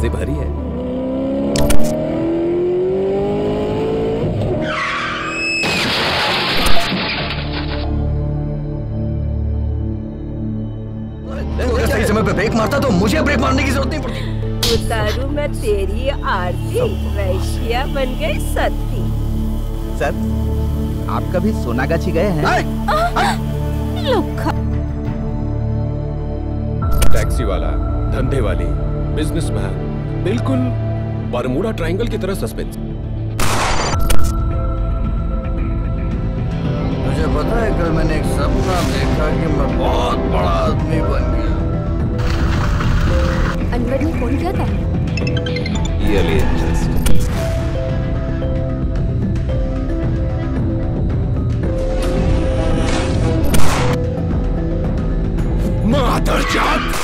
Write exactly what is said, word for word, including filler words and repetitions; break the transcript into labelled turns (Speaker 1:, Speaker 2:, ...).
Speaker 1: से भरी है।
Speaker 2: सही समय पे ब्रेक मारता तो मुझे ब्रेक मारने की जरूरत नहीं पड़ती।
Speaker 3: उतारू मैं तेरी आरती, वैश्या बन गई सती।
Speaker 4: सर, आप कभी सोनागाछी गए हैं?
Speaker 1: टैक्सी वाला, धंधे वाली, बिजनेसमैन, बिल्कुल बरमूडा ट्रायंगल की तरह सस्पेंस।
Speaker 2: मुझे पता है कल मैंने एक सपना देखा कि मैं बहुत बड़ा आदमी बन गया।
Speaker 5: अनवर ने फोन किया था?
Speaker 1: Really interesting. मादरजात!